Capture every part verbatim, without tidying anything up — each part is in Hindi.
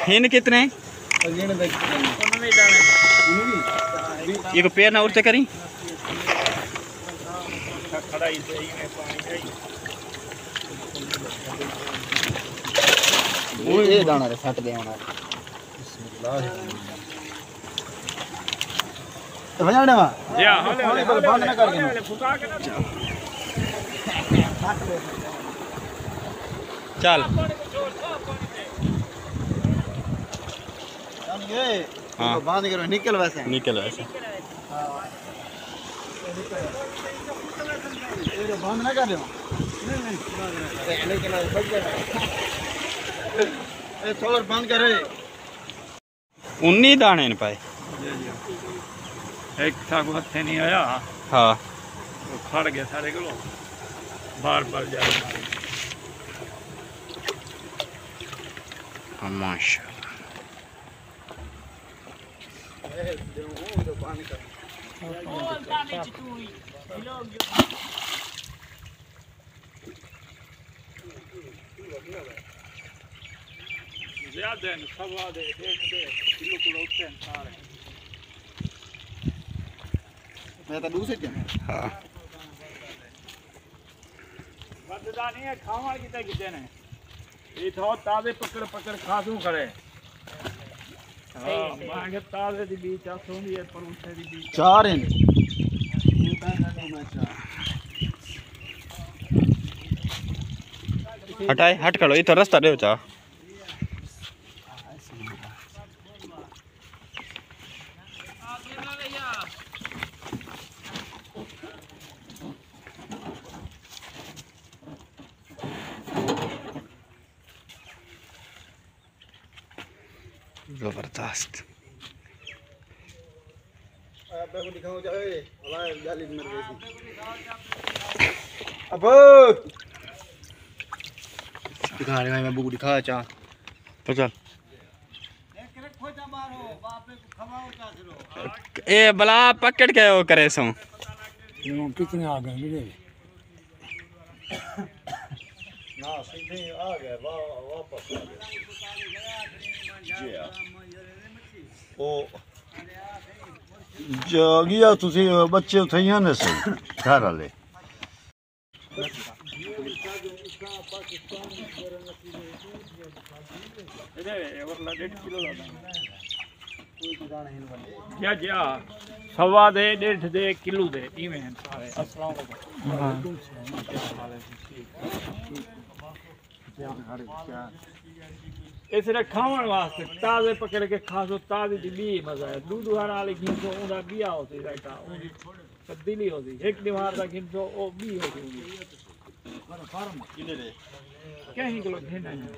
हिन कितने ये पैर ना उड़ते करी ये दाना रे सट दे होना तो बजाने वा या हौले हौले बंद ना कर के फुका के ना चल ये हाँ बांध करो निकल वैसे निकल वैसे ये बंद ना कर दो नहीं नहीं लेकिन बच गया ए थोड़ा बंद करे उन्नी दाने न पाए एक था को हथे नहीं आया हाँ वो खड़ गया सारे को बार बार जा माशा ज्यादा है सवा दे एक दे किलो किलो उठते हैं सारे मैं तो दूसरे क्या हाँ बददा नहीं है खावा किते किते ने ये तो ताजे पकड़ पकड़ खासू करे हां मांगे ताजे दी बीच आ सोंदी है पर उसे दी बीच चार इन हटाए हट करो ये तो रास्ता दे चा जबरदस्त अब को दिखाओ जाए अल्लाह जाली मर गई अब दिखा रहे मैं बुक दिखा चा तो चल ए बला पकड़ के वो करे सो कितने आ गए मेरे ना सीधे आ गए वापस आ गए ओ जगिया तुसी बच्चे उठैया ने सही घर वाले क्या क्या सवा दे डेढ़ दे किलो दे इवें सारे अस्सलाम वालेकुम इसने खावन वास्ते ताजे पकड़ के खासो ताजी दी बी मजा है दूध वाला वाली घिंसो उदा बिया होती राइटा उदी तब्दीली होती एक दीवार दा घिंसो ओ बी होती फार्म किने रे कहीं किलो घेना है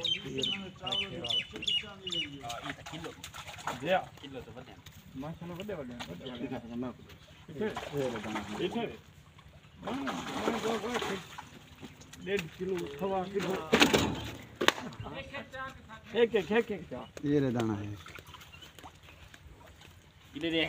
किलो दिया किलो तो बदे मां ने बदे बदे इथे इथे डेढ़ किलो सवा किलो एक एक एक एक ये रे दाना है इधर दे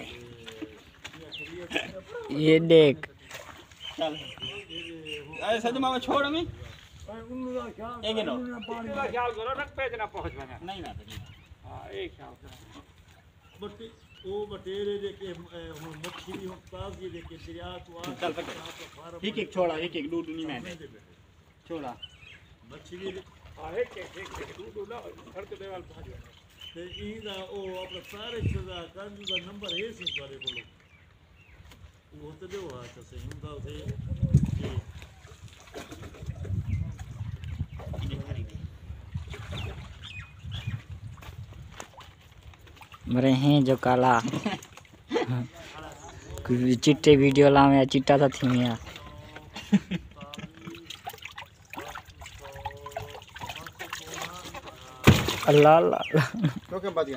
ये देख चल अरे सद मामा छोड़ हमें एक नो पानी ख्याल करो रख पे जना पहुंच बना नहीं ना हां एक ख्याल करो बट ओ बटेरे दे के मच्छी भी हो ताज ये दे के दरिया तो आ चल पकड़ एक एक छोड़ा एक एक दूध नहीं मैं छोड़ा मच्छी भी हां एक एक एक दूध ना घर के देवाल पहुंच गया ते ई दा ओ अपना सारे सदा कांजू का नंबर है सी करे बोलो वो तो दो हाथ से हुंदा थे मरे हैं जो काला चिट्टे वीडियो ला में चिट्टा था थी मिया अल्लाह अल्लाह तो क्या बात है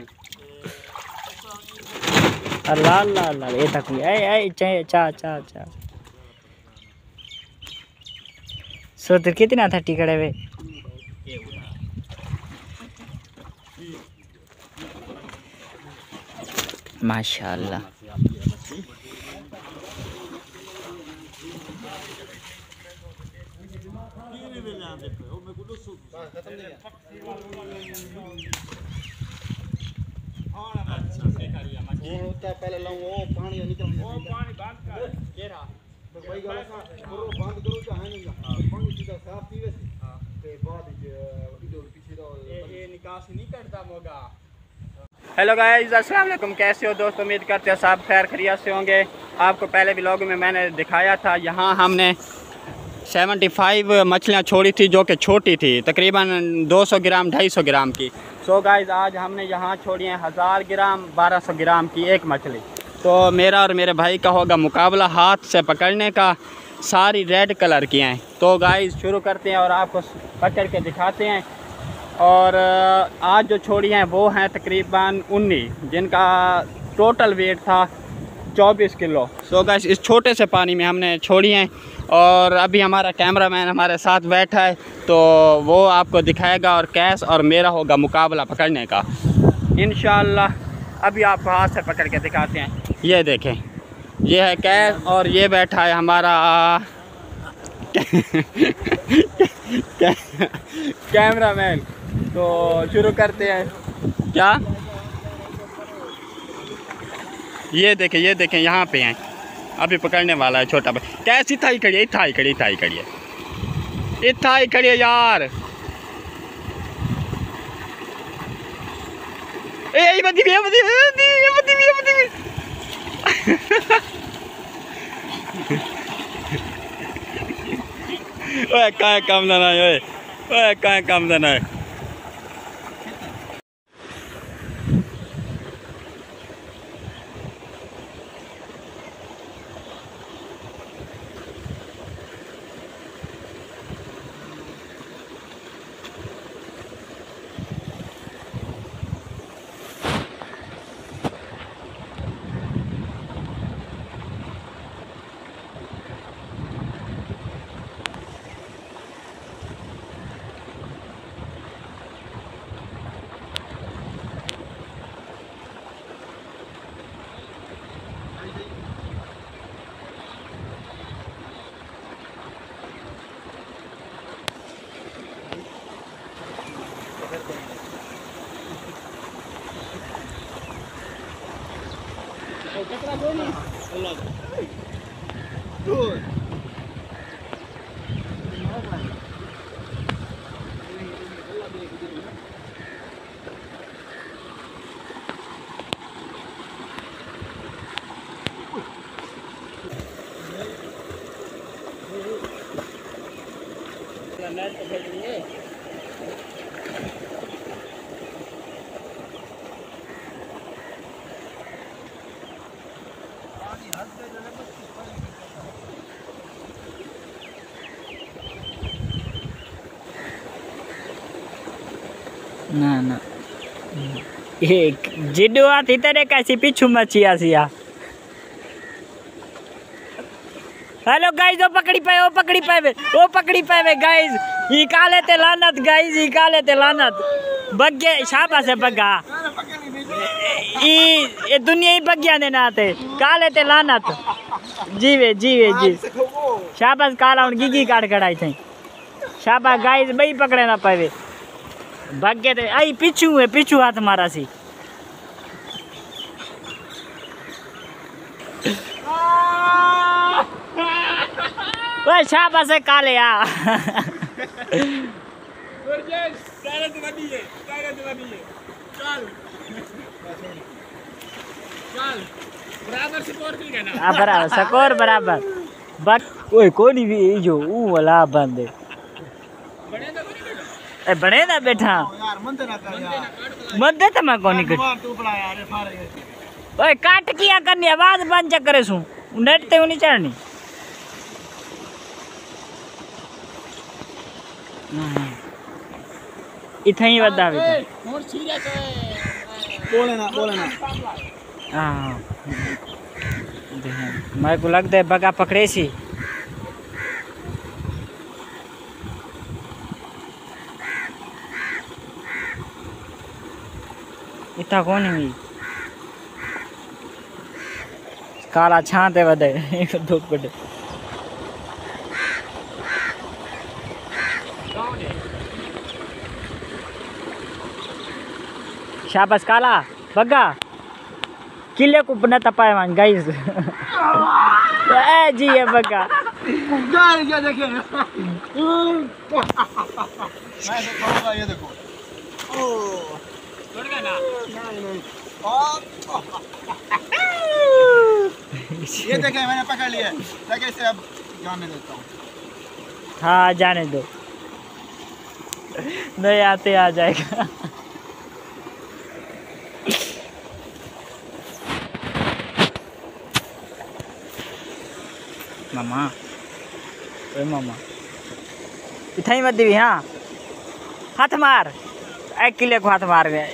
अल्लाह अल्लाह अल्लाह ये तक ए ए चा चा चा सो तो कितना था टिकट है वे माशाअल्लाह हूं उता पहले लाऊं वो पानी निकल वो पानी बंद कर केरा तो भाई गल करो बंद करो चाहे नहीं पानी सीधा साफ पीवे हां ते बाद इधर पीछे तो ये ये निकास नहीं करता मोगा। हेलो गाइस, अस्सलाम वालेकुम। कैसे हो दोस्त? उम्मीद करते हैं सब खैर खैरियत से होंगे। आपको पहले व्लॉग में मैंने दिखाया था, यहाँ हमने पचहत्तर मछलियाँ छोड़ी थी जो कि छोटी थी, तकरीबन दो सौ ग्राम ढाई सौ ग्राम की। सो गाइस आज हमने यहाँ छोड़ी हैं हज़ार ग्राम बारह सौ ग्राम की एक मछली। तो मेरा और मेरे भाई का होगा मुकाबला हाथ से पकड़ने का। सारी रेड कलर की हैं। तो गाइस शुरू करते हैं और आपको पकड़ के दिखाते हैं। और आज जो छोड़ी हैं वो हैं तकरीबन उन्नीस, जिनका टोटल वेट था चौबीस किलो। सो गाइस इस छोटे से पानी में हमने छोड़ी हैं और अभी हमारा कैमरामैन हमारे साथ बैठा है तो वो आपको दिखाएगा और कैश और मेरा होगा मुकाबला पकड़ने का इंशाल्लाह। अभी आपको हाथ से पकड़ के दिखाते हैं। ये देखें, ये है कैश और ये बैठा है हमारा कैमरामैन। तो शुरू करते हैं। क्या ये देखें, ये देखें यहाँ पे हैं, अभी पकड़ने वाला है छोटा भाई। कैसे इतना ही खड़ी है, इतना ही खड़ी इतना ही खड़ी है इतना ही खड़ी है यार। ए ये बदी भी, ये बदी भी, ये बदी भी, ये बदी भी। ओए कहाँ काम देना है, ओए ओए कहाँ काम देना है। ना ना एक जिड्डू आती तेरे कैसी पिछू मचिया सिया। हेलो गाइस, वो पकड़ी पाए वो पकड़ी पाए वो पकड़ी पाए गाइस। ये काले ते लानत गाइस, ये काले ते लानत बग्गे शाबा से बग्गा ये ये दुनिया ही बग्गिया ने नाते काले ते लानत जीवे जीवे जी शाबाश। काला उन गिगी काट कढ़ाई थे शाबाश गाइस, बई पकड़े ना पाए भाग्य थे। आई पीछू है, पीछू हाथ मारा सी। ओए शाबाश है काले आ। बराबर स्कोर बराबर बक। ओए कोनी भी जो ऊ वाला बंदे ए बने ना बैठा यार मंदे ना कर यार, मंदे तो मैं कोनी कर। मार तू बड़ा यार फारे। ओए काट किया करनी आवाज बंद जा करे सु नेट ते नहीं चढ़नी। इथे ही बदा भी मोर सीरियस है बोले ना बोले ना। हां मैं को लगता है बगा पकड़े सी। इतना कौन है काला छाते बदे दो बड़े शाबाश काला बग्गा किले को न तपाए मान गाइस। ए जी ये बगा गाइस ये देखिए मैं दिखाऊंगा ये देखो ओ छोड़ गया ना नहीं नहीं ये देखें मैंने पकड़ लिया देखिए इसे अब जाने देता हूँ। हाँ जाने दो नहीं आते आ जाएगा। मामा ओए मामा इथाई मत दी हाँ हाथ मार एक किले को हाथ मार गए।